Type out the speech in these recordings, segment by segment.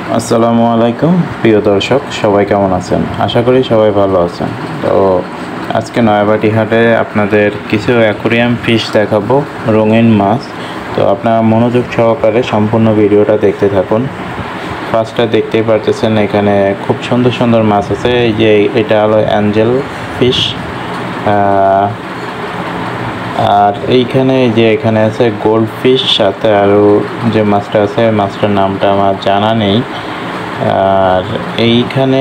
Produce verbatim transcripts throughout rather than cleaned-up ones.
আসসালামু আলাইকুম প্রিয় দর্শক, সবাই কেমন আছেন? আশা করি সবাই ভালো আছেন। তো আজকে নয়াবাটি হাটে আপনাদের কিছু অ্যাকোরিয়াম ফিশ দেখাবো, রঙিন মাছ। তো আপনারা মনোযোগ সহকারে সম্পূর্ণ ভিডিওটা দেখতে থাকুন। ফার্স্টটা দেখতেই পারতেছেন, এখানে খুব সুন্দর সুন্দর মাছ আছে। এই যে এটা হলো অ্যাঞ্জেল ফিশ, আর এইখানে যে এখানে আছে গোল্ড ফিশ, সাথে আরও যে মাছটা আছে মাছটার নামটা আমার জানা নেই। আর এইখানে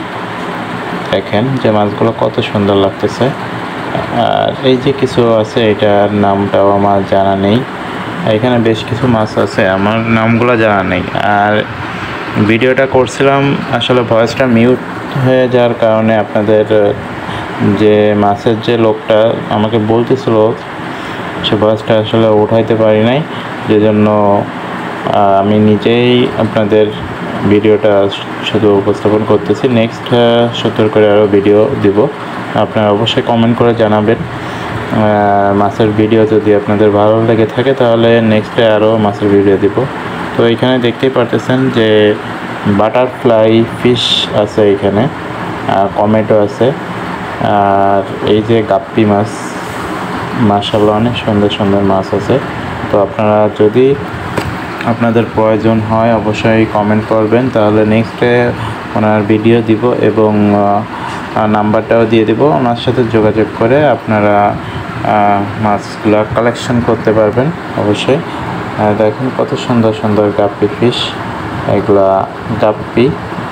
দেখেন যে মাছগুলো কত সুন্দর লাগতেছে। আর এই যে কিছু আছে এটার নামটাও আমার জানা নেই। এখানে বেশ কিছু মাছ আছে, আমার নামগুলো জানা নেই। আর ভিডিওটা করছিলাম আসলে ভয়েসটা মিউট হয়ে যাওয়ার কারণে আপনাদের যে মাছের যে লোকটা আমাকে বলতেছিল সে ভয়েসটা আসলে উঠাইতে পারি নাই, যে জন্য আমি নিজেই আপনাদের ভিডিওটা শুধু উপস্থাপন করতেছি। নেক্সট সুন্দর করে আরও ভিডিও দিব, আপনারা অবশ্যই কমেন্ট করে জানাবেন। মাছের ভিডিও যদি আপনাদের ভালো লেগে থাকে তাহলে নেক্সটে আরও মাছের ভিডিও দিব। তো এখানে দেখতেই পারতেছেন যে বাটারফ্লাই ফিশ আছে, এখানে কমেটো আছে, আর এই যে গাপ্পি মাছ, মাশাআল্লাহ অনেক সুন্দর সুন্দর মাছ আছে। তো আপনারা যদি আপনাদের প্রয়োজন হয় অবশ্যই কমেন্ট করবেন, তাহলে নেক্সটে ওনার ভিডিও দিব এবং নাম্বারটাও দিয়ে দিব। ওনার সাথে যোগাযোগ করে আপনারা মাছগুলো কালেকশন করতে পারবেন অবশ্যই। দেখেন কত সুন্দর সুন্দর গাপ্পি ফিশ, এগুলা গাপ্পি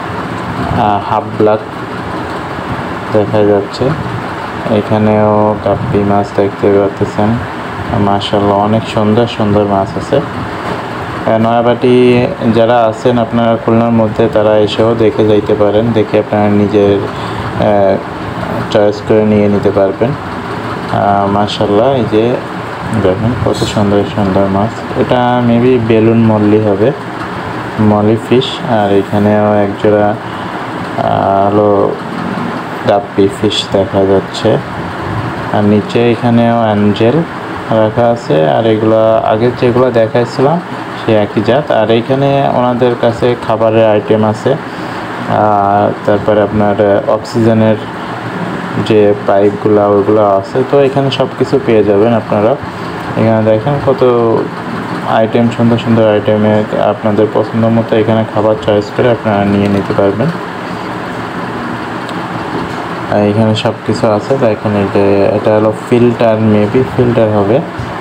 হাফ ব্ল্যাক দেখা যাচ্ছে। এখানেও গাপ্পি মাছ দেখতে পাচ্ছেন, মাশাআল্লাহ অনেক সুন্দর সুন্দর মাছ আছে। নয়াবাটি যারা আছেন আপনারা খুলনার মধ্যে, তারা এসেও দেখে যাইতে পারেন, দেখে আপনারা নিজের চয়েস করে নিয়ে নিতে পারবেন। মাশাআল্লাহ এই যে দেখেন কত সুন্দর সুন্দর মাছ, এটা মেবি বেলুন মল্লি হবে, মলি ফিশ। আর এখানেও একজোড়া হলো গাপ্পি ফিশ দেখা যাচ্ছে। আর নিচে এখানেও অ্যাঞ্জেল রাখা আছে, আর এগুলো আগের যেগুলো দেখাইছিলাম সে একই জাত। আর এইখানে ওনাদের কাছে খাবারের আইটেম আছে, তারপরে আপনার অক্সিজেনের যে পাইপগুলো ওইগুলো আছে। তো এখানে সব কিছু পেয়ে যাবেন আপনারা। এখানে দেখেন কত আইটেম, সুন্দর সুন্দর আইটেমে আপনাদের পছন্দ মতো এখানে খাবার চয়েস করে আপনারা নিয়ে নিতে পারবেন। এখানে সব কিছু আছে। দেখেন এটা এটা হলো ফিল্টার, মেবি ফিল্টার হবে।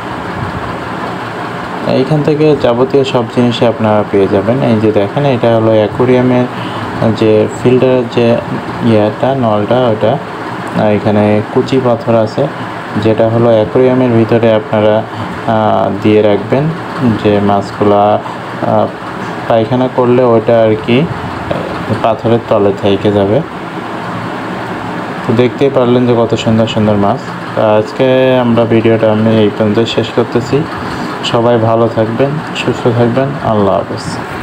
এইখান থেকে যাবতীয় সব জিনিসই আপনারা পেয়ে যাবেন। এই যে দেখেন এটা হলো অ্যাকোরিয়ামের যে ফিল্টারের যে ইয়েটা, নলটা, ওটা এখানে কুচি পাথর আছে, যেটা হলো অ্যাকোরিয়ামের ভিতরে আপনারা দিয়ে রাখবেন। যে মাছগুলা পায়খানা করলে ওইটা আর কি পাথরের তলে থেকে যাবে। তো দেখতেই পারলেন যে কত সুন্দর সুন্দর মাছ। আজকে আমরা ভিডিওটা আমি এই পর্যন্ত শেষ করতেছি। সবাই ভালো থাকবেন, সুস্থ থাকবেন। আল্লাহ হাফেজ।